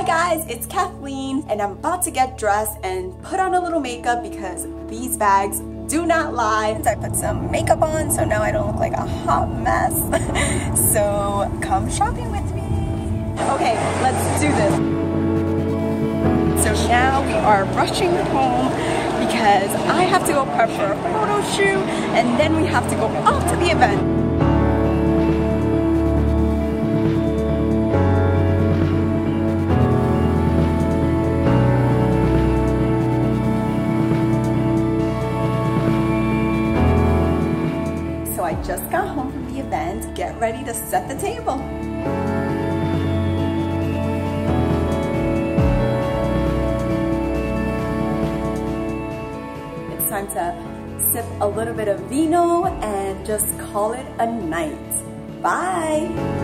Hi guys, it's Kathleen and I'm about to get dressed and put on a little makeup because these bags do not lie. I put some makeup on so now I don't look like a hot mess. So come shopping with me. Okay, let's do this. So now we are rushing home because I have to go prep for a photo shoot and then we have to go off to the event. So I just got home from the event, get ready to set the table. It's time to sip a little bit of vino and just call it a night. Bye!